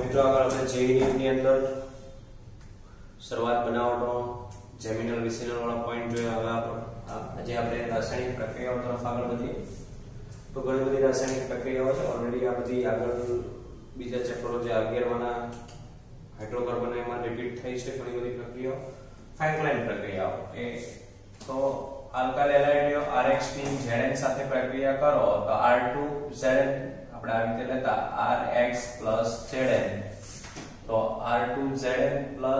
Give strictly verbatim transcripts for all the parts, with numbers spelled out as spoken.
મિત્રો આગળ આપણે જેઈઈ ની અંદર શરૂઆત બનાવવાનો જેમિનલ વિસિનલ વાળા પોઈન્ટ જોયા. હવે આજે આપણે રાસાયણિક પ્રક્રિયાઓ તરફ આગળ વધીએ. તો ઘણી બધી રાસાયણિક પ્રક્રિયાઓ છે. ઓલરેડી આ બધી આગળ બીજા ચેપ્ટરો જે અગિયાર વાના હાઇડ્રોકાર્બન એમાં રિપીટ થઈ છે ઘણી બધી પ્રક્રિયાઓ. ફ્રેન્કલાઇન પ્રક્રિયાઓ એ તો આલ્કાઇલ એલાઇડનો R X ની Z N સાથે પ્રક્રિયા કરો તો R two Z N આપણે આ રીતે લેતા R X Z N તો R two Z N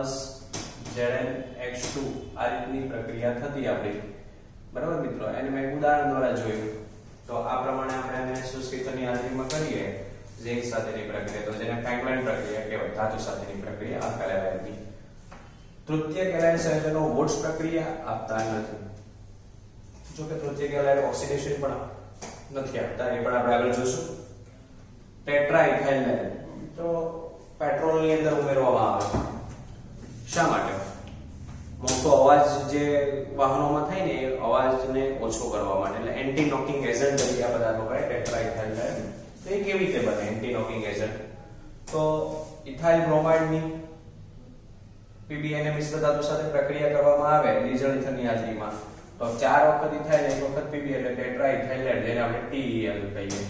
Z N X two આ રીતની પ્રક્રિયા થતી આપણી. બરાબર મિત્રો, એને મેં ઉદાહરણ દ્વારા જોયું. તો આ પ્રમાણે આપણે એને સુસ્કિતની હાજરીમાં કરીએ ઝિંક સાથેની પ્રક્રિયા તો જેને ફ્રેન્કલાઇન પ્રક્રિયા કહેવાય, ધાતુ સાથેની પ્રક્રિયા આલ્કાઇલ એલાઇડની. તૃતીયક એલાઇડ સંયોજનો વોટ્સ પ્રક્રિયા આપતા નથી. જો કે તૃતીયક એલાઇડ ઓક્સિડેશન પણ નથી આપતા, એ પણ આપણે આગળ જોશું. ટેટ્રાઇથાઇલ તો પેટ્રોલની અંદર ઉમેરવામાં આવે છે. શા માટે? મોટો અવાજ જે વાહનોમાં થાય ને એ અવાજને ઓછો કરવા માટે, એટલે એન્ટી નોકિંગ એજન્ટ તરીકે આ પદાર્થ વપરાય ટેટ્રાઇથાઇલ. તો એ કેવી રીતે બને એન્ટી નોકિંગ એજન્ટ? તો ઇથાઇલ બ્રોમાઇડની પીબીએન મિશ્ર ધાતુ સાથે પ્રક્રિયા કરવામાં આવે ડીઝલ ઇથરની હાજરીમાં તો ચાર વખત ઇથાઇલ એક વખત પીબી એટલે ટેટ્રાઇથાઇલેટ, જેને આપણે T E L કહીએ.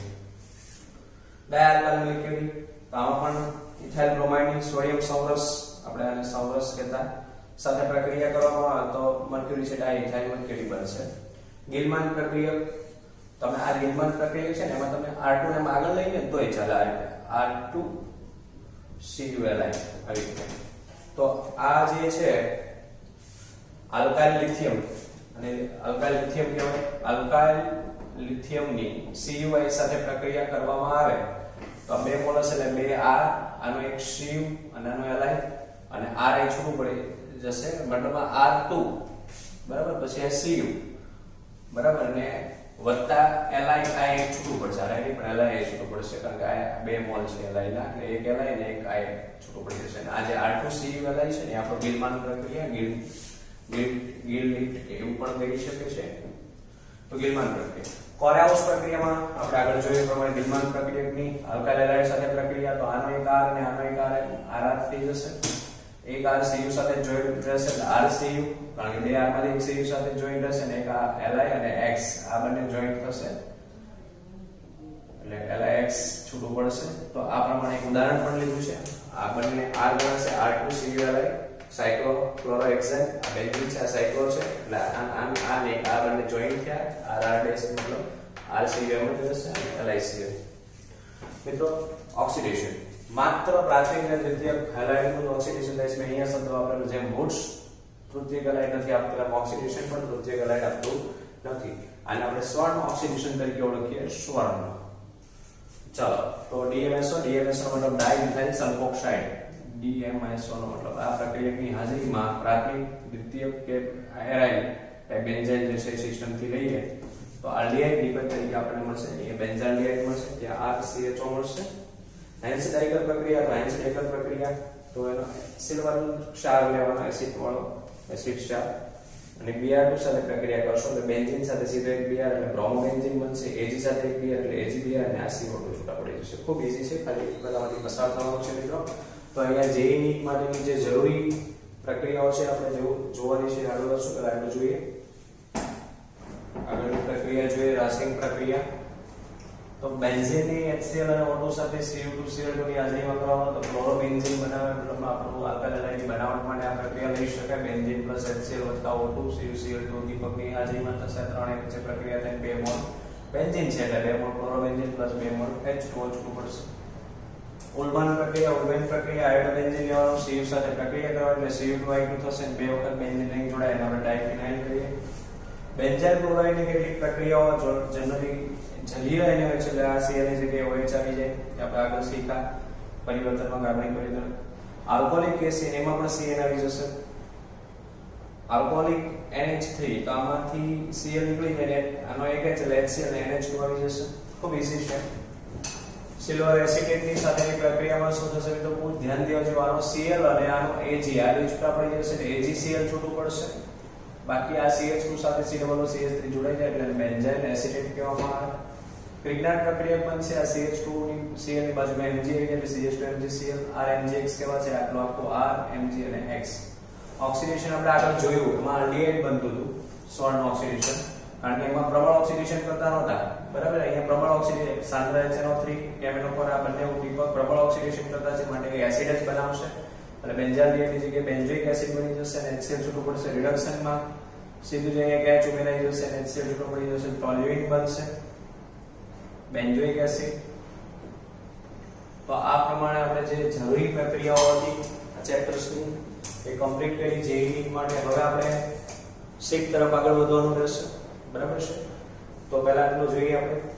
ડાયઆલ્કાઇલ મર્ક્યુરી તો આમાં પણ ઇથાઇલ બ્રોમાઇડની સોડિયમ સંવરસ, આપણે આને સંવરસ કહેતા, સાથે પ્રક્રિયા કરવામાં આવે તો મર્ક્યુરી છે ડાયઇથાઇલ મર્ક્યુરી બનશે. ગિલમાન પ્રક્રિયા, તમે આ ગિલમાન પ્રક્રિયા છે ને એમાં તમે R two ને આગળ લઈને તોય ચાલે. R two C U L I આવી રીતે. તો આ જે છે આલ્કાઇલ લિથિયમ અને આલ્કાઇલ લિથિયમ કહેવાય. આલ્કાઇલ લિથિયમની C U I સાથે પ્રક્રિયા કરવામાં આવે તો બે મોલસ એટલે બે R, આનો એક C U અને આનો Li અને R I છૂટું પડી જશે, મતલબમાં R two બરાબર, પછી આ C U બરાબર ને વત્તા Li આ એક છૂટું પડશે. R I પણ Li એ છૂટું પડશે કારણ કે આ બે મોલ છે Li ના, એટલે એક Li અને એક I છૂટું પડી જશે. અને આ જે R two C U Li છે ને આપણો ગિલમાન પ્રક્રિયા, ગિલ ગિલ ગિલ એવું પણ કહી શકે છે. તો ગિલમાન પ્રક્રિયા. કોરેહાઉસ પ્રક્રિયામાં આપણે આગળ જોઈએ પ્રમાણે ગિલમાન પ્રક્રિયાની આલ્કાઇલ એલાઇડ સાથે પ્રક્રિયા તો આનો એક R અને આનો એક R R R થઈ જશે. એક R C U સાથે જોઈન્ટ રહેશે એટલે R C U, કારણ કે બે R માંથી એક C U સાથે જોઈન્ટ રહેશે અને એક Li અને X આ બંને જોઈન્ટ થશે એટલે Li X છૂટું પડશે. તો આ પ્રમાણે એક ઉદાહરણ પણ લીધું છે. આ બંને R ગણાશે R two C U L I સાયક્લોક્લોરોહેક્સેન, આ બેન્ઝીન છે, આ સાયક્લો છે એટલે આ આ ને આ બંને જોઈન્ટ થયા. R R ડેશ મતલબ R C U એમ જ રહેશે અને Li C U. મિત્રો ઓક્સિડેશન માત્ર પ્રાથમિક અને દ્વિતીયક હેલાઇડનું ઓક્સિડેશન થાય છે. અહીંયા શબ્દ વાપરેલો જેમ વોટ્સ તૃતીયક હેલાઇડ નથી આપતું, ઓક્સિડેશન પણ તૃતીયક હેલાઇડ આપતું નથી. આને આપણે સ્વર્ણ ઓક્સિડેશન તરીકે ઓળખીએ, સ્વર્ણ. ચાલો તો D M S O, D M S O નો મતલબ dimethyl સલ્ફોક્સાઇડ. D M S O નો મતલબ આ પ્રક્રિયાની હાજરીમાં પ્રાથમિક દ્વિતીયક કે એરાઇલ એ બેન્ઝાઇલ જે છે સિસ્ટમ થી લઈએ તો આલ્ડિહાઇડ લિપિડ તરીકે આપણને મળશે. એ બેન્ઝાલ્ડિહાઇડ મળશે, ત્યાં R C H O મળશે. હેન્સ ડાઇકર પ્રક્રિયા તો હેન્સ ડાઇકર પ્રક્રિયા તો એનો સિલ્વર ક્ષાર લેવાનો, એસિડ વાળો એસિડ ક્ષાર, અને B R two સાથે પ્રક્રિયા કરશો એટલે બેન્ઝીન સાથે સીધો એક Br એટલે બ્રોમોબેન્ઝીન બનશે. Ag સાથે એક Br એટલે AgBr અને આ C O two છૂટા પડી જશે. ખૂબ ઈઝી છે, ખાલી બધામાંથી પસાર થવાનું છે મિત્રો. તો અહીંયા જેઈઈ નીટ માટેની જે જરૂરી પ્રક્રિયાઓ છે આપણે જેવું જોવાની છે આગળ વધશું પહેલા આપણે જોઈએ. આગળની પ્રક્રિયા જોઈએ રાસાયણિક પ્રક્રિયા. તો બેન્ઝીનની HCl અને O two સાથે C U two C L two ની હાજરીમાં કરવામાં તો ક્લોરોબેન્ઝીન બનાવે, મતલબ આપણું આલ્કાઇલ એલાઇડ બનાવટ માટે આ પ્રક્રિયા લઈ શકાય. બેન્ઝીન પ્લસ HCl વત્તા O two C U C L two દીપકની હાજરીમાં થશે. ત્રણેય વચ્ચે પ્રક્રિયા થઈને બે મોલ બેન્ઝીન છે એટલે બે મોલ ક્લોરોબેન્ઝીન પ્લસ બે મોલ H two O છૂટું પડશે. ઉલ્બન પ્રક્રિયા, ઉલ્બન પ્રક્રિયા આયોડોબેન્ઝીન લેવાનું, C U સાથે પ્રક્રિયા કરવાની એટલે C U two I two થશે અને બે વખત બેન્ઝીન રિંગ જોડાય એને આપણે ડાયફિનાઇલ કહીએ. બેન્ઝાઇલ ક્લોરાઇડની કેટલીક પ્રક્રિયાઓ જનરલી જલીય આયન હોય છે એટલે આ Cl ની જગ્યાએ OH આવી જાય, આપણે આગળ શીખા પરિવર્તનમાં કાર્બનિક પરિવર્તન. આલ્કોહોલિક એસિડ એમાં પણ Cn આવી જશે. આલ્કોહોલિક N H three તો આમાંથી Cl નીકળી જાય આનો એક H એટલે HCl અને N H two આવી જશે. ખૂબ ઈઝી છે. સિલ્વર એસિટેટની સાથેની પ્રક્રિયામાં શું થશે તો ખૂબ ધ્યાન દેવા જેવું, આનો Cl અને આનો Ag આ બે છૂટા પડી જશે એટલે AgCl છૂટું પડશે. બાકી આ C H two સાથે C O O C H three જોડાઈ જાય એટલે બેન્ઝાઇલ એસિટેટ કહેવામાં આવે. વિજ્ઞાન પ્રક્રિયા પણ છે આ C H ટુ ની Cl ની બાજુમાં Mg આવી એટલે C H ટુ M g Cl R M g X કેવા છે આટલો આખો R Mg અને X ઓક્સિડેશન આપણે આગળ જોયું એમાં આલ્ડીહાઇડ બનતું હતું સોલ્ટ ઓક્સિડેશન કારણ કે એમાં પ્રબળ ઓક્સિડેશન કરતા નહોતા બરાબર અહીંયા પ્રબળ ઓક્સિડેશન સાંદ્ર H N O થ્રી કેમિનોફોર આ બંને દીપક પ્રબળ ઓક્સિડેશન કરતા છે માટે એસિડ જ બનાવશે એટલે બેન્ઝાલ્ડિહાઇડની જગ્યાએ બેન્ઝોઇક એસિડ બની જશે અને HCl છૂટું પડશે રિડક્શનમાં સીધું જ અહીંયા H ઉમેરાઈ જશે અને HCl છૂટું પડી જશે ટોલ્યુઇન બનશે બેન્ઝોઇક એસિડ તો આ પ્રમાણે આપણે જે જરૂરી પ્રક્રિયાઓ હતી આ ચેપ્ટર્સની એ કમ્પ્લીટ કરી જેઈ માટે હવે આપણે શીખ તરફ આગળ વધવાનું રહેશે બરાબર છે તો પહેલા આટલું જોઈએ આપણે